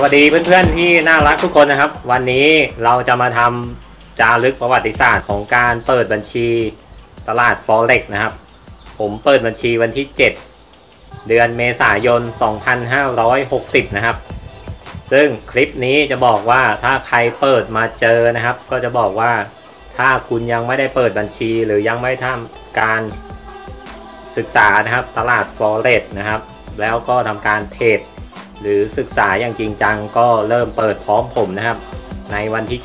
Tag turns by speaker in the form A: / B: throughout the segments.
A: วัสดีเพื่อนๆที่น่ารักทุกคนนะครับวันนี้เราจะมาทำจารึกประวัติศาสตร์ของการเปิดบัญชีตลาด Forex นะครับผมเปิดบัญชีวันที่7เดือนเมษายน2560นะครับซึ่งคลิปนี้จะบอกว่าถ้าใครเปิดมาเจอนะครับก็จะบอกว่าถ้าคุณยังไม่ได้เปิดบัญชีหรือยังไม่ทำการศึกษานะครับตลาด Forex นะครับแล้วก็ทำการเทรดหรือศึกษาอย่างจริงจังก็เริ่มเปิดพร้อมผมนะครับในวันที่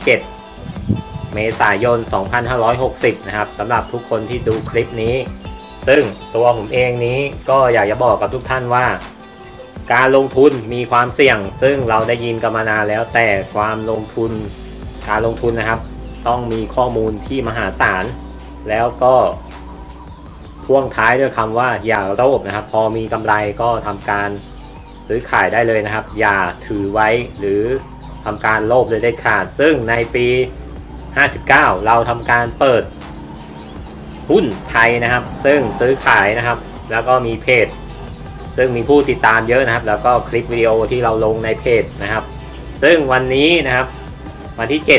A: 7เมษายน2560นะครับสำหรับทุกคนที่ดูคลิปนี้ซึ่งตัวผมเองนี้ก็อยากจะบอกกับทุกท่านว่าการลงทุนมีความเสี่ยงซึ่งเราได้ยินกันมานานแล้วแต่ความลงทุนการลงทุนนะครับต้องมีข้อมูลที่มหาศาลแล้วก็พ่วงท้ายด้วยคำว่าอย่าโลภนะครับพอมีกำไรก็ทำการซื้อขายได้เลยนะครับอย่าถือไว้หรือทำการโลภเลยได้ขาดซึ่งในปี59เราทำการเปิดหุ้นไทยนะครับซึ่งซื้อขายนะครับแล้วก็มีเพจซึ่งมีผู้ติดตามเยอะนะครับแล้วก็คลิปวิดีโอที่เราลงในเพจนะครับซึ่งวันนี้นะครับวันที่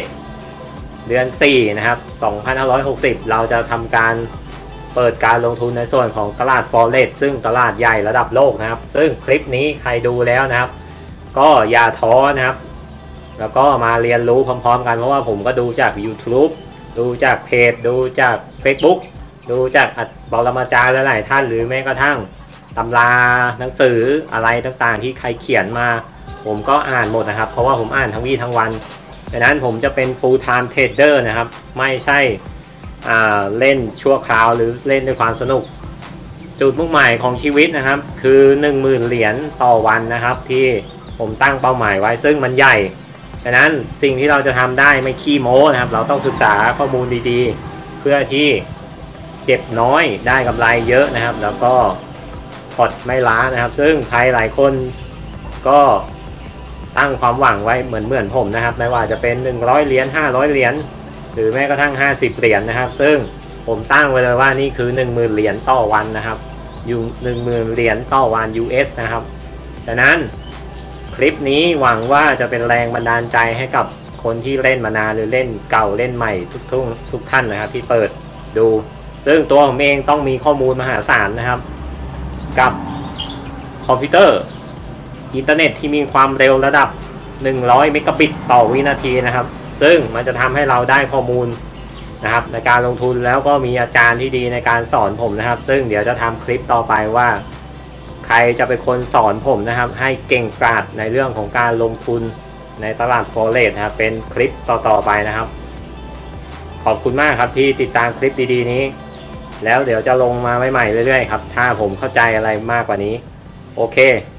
A: 7เดือน4นะครับ2560เราจะทำการเปิดการลงทุนในส่วนของตลาด Forex ซึ่งตลาดใหญ่ระดับโลกนะครับซึ่งคลิปนี้ใครดูแล้วนะครับก็อย่าท้อนะครับแล้วก็มาเรียนรู้พร้อมๆกันเพราะว่าผมก็ดูจาก YouTube ดูจากเพจดูจาก Facebook ดูจากปรมาจารย์หลายๆท่านหรือแม้กระทั่งตำราหนังสืออะไรต่างๆที่ใครเขียนมาผมก็อ่านหมดนะครับเพราะว่าผมอ่านทั้งวี่ทั้งวันดังนั้นผมจะเป็น full time trader นะครับไม่ใช่เล่นชั่วคราวหรือเล่นด้วยความสนุกจุดมุ่งหมายของชีวิตนะครับคือ 10,000 เหรียญต่อวันนะครับที่ผมตั้งเป้าหมายไว้ซึ่งมันใหญ่ดังนั้นสิ่งที่เราจะทำได้ไม่ขี้โม้นะครับเราต้องศึกษาข้อมูลดีๆเพื่อที่เจ็บน้อยได้กำไรเยอะนะครับแล้วก็พอร์ตไม่ล้านะครับซึ่งใครหลายคนก็ตั้งความหวังไว้เหมือนผมนะครับไม่ว่าจะเป็น100เหรียญ500เหรียญหรือแม้กระทั่ง50เหรียญนะครับซึ่งผมตั้งไว้เลยว่านี่คือ 10,000 เหรียญต่อวันนะครับอยู่ 10,000 เหรียญต่อวัน US นะครับดังนั้นคลิปนี้หวังว่าจะเป็นแรงบันดาลใจให้กับคนที่เล่นมานานหรือเล่นเก่าเล่นใหม่ทุกท่านนะครับที่เปิดดูซึ่งตัวผมเองต้องมีข้อมูลมหาศาลนะครับกับคอมพิวเตอร์อินเทอร์เน็ตที่มีความเร็วระดับ100 เมกะบิตต่อวินาทีนะครับซึ่งมันจะทำให้เราได้ข้อมูลนะครับในการลงทุนแล้วก็มีอาจารย์ที่ดีในการสอนผมนะครับซึ่งเดี๋ยวจะทำคลิปต่อไปว่าใครจะเป็นคนสอนผมนะครับให้เก่งกาจในเรื่องของการลงทุนในตลาด Forex นะครับเป็นคลิปต่อไปนะครับขอบคุณมากครับที่ติดตามคลิปดีๆนี้แล้วเดี๋ยวจะลงมาใหม่ๆเรื่อยๆครับถ้าผมเข้าใจอะไรมากกว่านี้โอเค